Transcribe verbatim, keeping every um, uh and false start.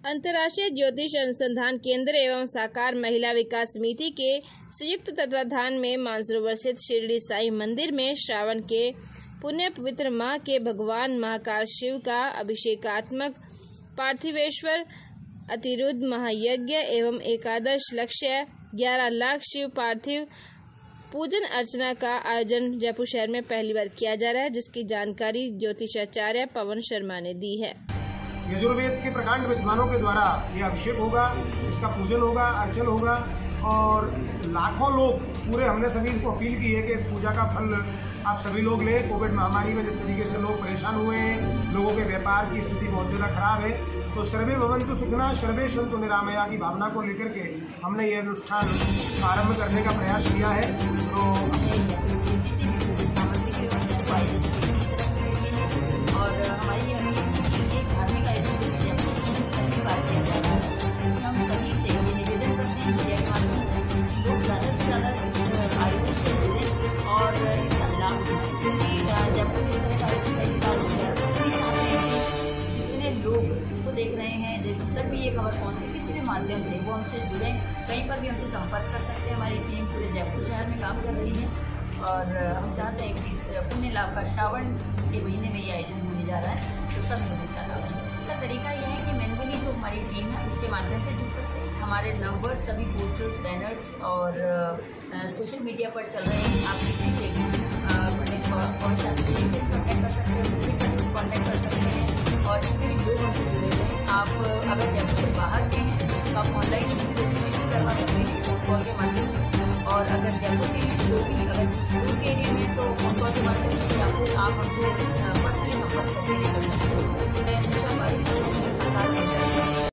अंतर्राष्ट्रीय ज्योतिष अनुसंधान केंद्र एवं साकार महिला विकास समिति के संयुक्त तत्वाधान में मानसरोवर स्थित शिरडी साई मंदिर में श्रावण के पुण्य पवित्र माह के भगवान महाकाल शिव का अभिषेकात्मक पार्थिवेश्वर अतिरुद्ध महायज्ञ एवं एकादश लक्ष्य ग्यारह लाख शिव पार्थिव पूजन अर्चना का आयोजन जयपुर शहर में पहली बार किया जा रहा है, जिसकी जानकारी ज्योतिषाचार्य पवन शर्मा ने दी है। यजुर्वेद के प्रकांड विद्वानों के द्वारा ये अभिषेक होगा, इसका पूजन होगा, अर्चन होगा और लाखों लोग पूरे हमने सभी को अपील की है कि इस पूजा का फल आप सभी लोग लें। कोविड महामारी में जिस तरीके से लोग परेशान हुए हैं, लोगों के व्यापार की स्थिति बहुत ज़्यादा खराब है, तो सर्वे भवन्तु सुखिनः सर्वे सन्तु निरामया की भावना को लेकर के हमने ये अनुष्ठान आरंभ करने का प्रयास किया है। तो किसी भी पूजन सामग्री की व्यवस्था तो आयोजन की तरफ से होगी और हमारी ये धार्मिक आयोजन जो जयपुर शहर में पहली बार किया जा रहा है, इसमें हम सभी से ये निवेदन करते हैं मीडिया के माध्यम से कि लोग ज़्यादा से ज़्यादा इस आयोजन से जुड़ें और इसका लाभ उठाएं, क्योंकि जयपुर में इस तरह का आयोजन पहली बार हो गया। हम ये चाहते हैं कि जितने लोग इसको देख रहे हैं, जिन तक भी ये खबर पहुँचती किसी भी माध्यम से, वो हमसे जुड़ें, कहीं पर भी हमसे संपर्क कर सकते हैं। हमारी टीम पूरे जयपुर शहर में काम कर रही है और हम चाहते हैं कि इस पुण्य लाभ का श्रावण के महीने में ये आयोजन होने जा रहा है, तो सभी लोग इसका लाभ लें। इसका तरीका यह है कि मैनुअली जो हमारी टीम है उसके माध्यम से जुड़ सकते हैं। हमारे नंबर सभी पोस्टर्स, बैनर्स और सोशल मीडिया पर चल रहे हैं। आप किसी से भी पंडित पवन शास्त्री जी से कॉन्टैक्ट कर सकते हैं, मुझसे कॉन्टैक्ट कर सकते हैं और जितने भी लोग हमसे जुड़े हुए हैं, आप अगर जयपुर से बाहर के हैं तो आप ऑनलाइन उसकी रजिस्ट्रेशन करवा सकते हैं फोन कॉल के माध्यम से, और अगर जयपुर के हैं तो भी, अगर दूर के एरिया में तो फोन कॉल के माध्यम से या फिर आप हमसे पर्सनली संपर्क करके कर सकते हैं। निशा पारी, साकार।